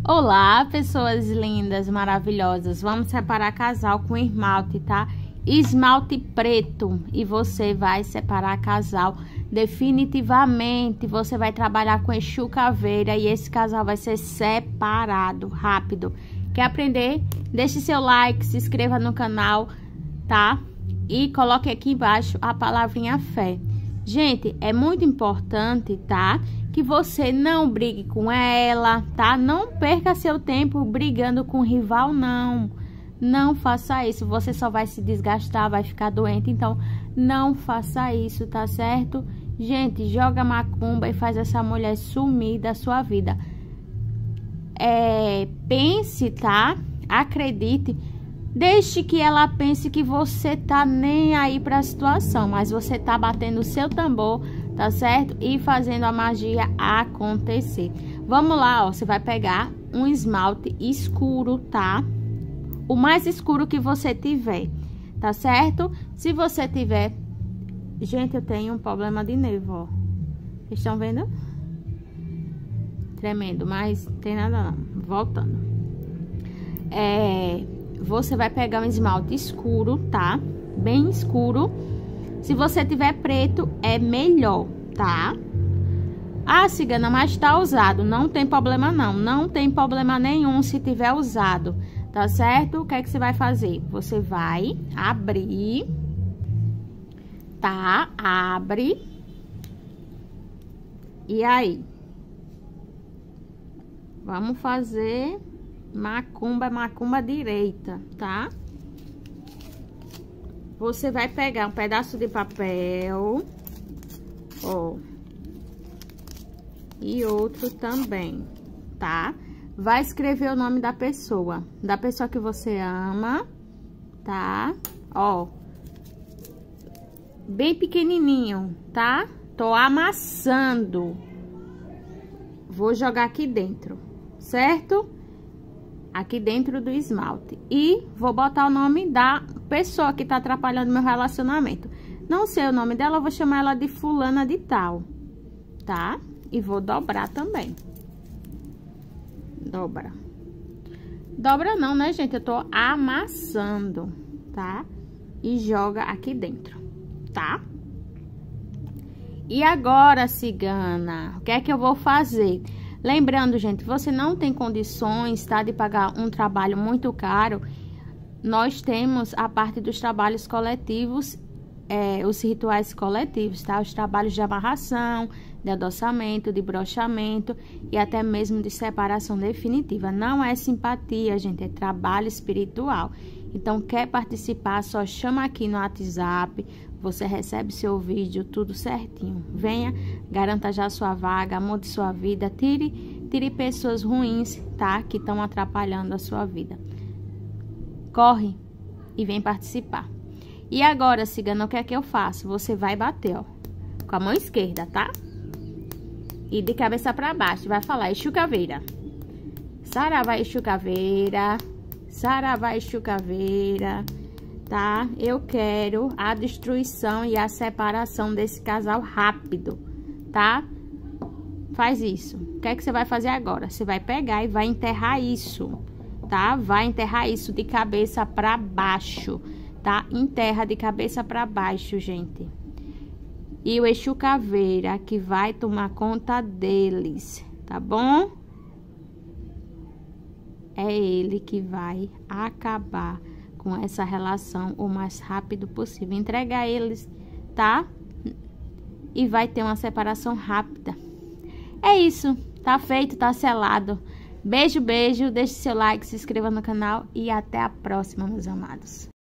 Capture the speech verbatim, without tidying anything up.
Olá, pessoas lindas, maravilhosas. Vamos separar casal com esmalte, tá? Esmalte preto. E você vai separar casal definitivamente. Você vai trabalhar com Exu Caveira e esse casal vai ser separado, rápido. Quer aprender? Deixe seu like, se inscreva no canal, tá? E coloque aqui embaixo a palavrinha fé. Gente, é muito importante, tá? Que você não brigue com ela, tá? Não perca seu tempo brigando com o rival, não. Não faça isso. Você só vai se desgastar, vai ficar doente. Então, não faça isso, tá certo? Gente, joga macumba e faz essa mulher sumir da sua vida. É, pense, tá? Acredite. Deixe que ela pense que você tá nem aí pra situação, mas você tá batendo o seu tambor, tá certo? E fazendo a magia acontecer. Vamos lá, ó, você vai pegar um esmalte escuro, tá? O mais escuro que você tiver, tá certo? Se você tiver... Gente, eu tenho um problema de nervo, ó. Vocês estão vendo? Tremendo, mas não tem nada não. Voltando. É... Você vai pegar um esmalte escuro, tá? Bem escuro. Se você tiver preto, é melhor, tá? Ah, cigana, mas tá usado. Não tem problema não. Não tem problema nenhum se tiver usado, tá certo? O que é que você vai fazer? Você vai abrir, tá? Abre. E aí? Vamos fazer... Macumba, macumba direita, tá? Você vai pegar um pedaço de papel, ó, e outro também, tá? Vai escrever o nome da pessoa, da pessoa que você ama, tá? Ó, bem pequenininho, tá? Tô amassando. Vou jogar aqui dentro, certo? Aqui dentro do esmalte. E vou botar o nome da pessoa que tá atrapalhando meu relacionamento. Não sei o nome dela, eu vou chamar ela de fulana de tal, tá? E vou dobrar também. Dobra. Dobra não, né, gente? Eu tô amassando, tá? E joga aqui dentro, tá? E agora, cigana, o que é que eu vou fazer? Lembrando, gente, você não tem condições, tá, de pagar um trabalho muito caro. Nós temos a parte dos trabalhos coletivos, é, os rituais coletivos, tá? Os trabalhos de amarração, de adoçamento, de brochamento e até mesmo de separação definitiva. Não é simpatia, gente, é trabalho espiritual. Então, quer participar, só chama aqui no WhatsApp. Você recebe seu vídeo, tudo certinho. Venha, garanta já sua vaga, mude sua vida, tire, tire pessoas ruins, tá? Que estão atrapalhando a sua vida. Corre e vem participar. E agora, cigana, o que é que eu faço? Você vai bater, ó, com a mão esquerda, tá? E de cabeça pra baixo, vai falar Exu Caveira. Saravá Exu Caveira, Saravá Exu Caveira. Tá? Eu quero a destruição e a separação desse casal rápido, tá? Faz isso. O que é que você vai fazer agora? Você vai pegar e vai enterrar isso, tá? Vai enterrar isso de cabeça pra baixo, tá? Enterra de cabeça pra baixo, gente. E o Exu Caveira que vai tomar conta deles, tá bom? É ele que vai acabar com essa relação o mais rápido possível. Entrega eles, tá? E vai ter uma separação rápida. É isso. Tá feito, tá selado. Beijo, beijo. Deixe seu like, se inscreva no canal e até a próxima, meus amados.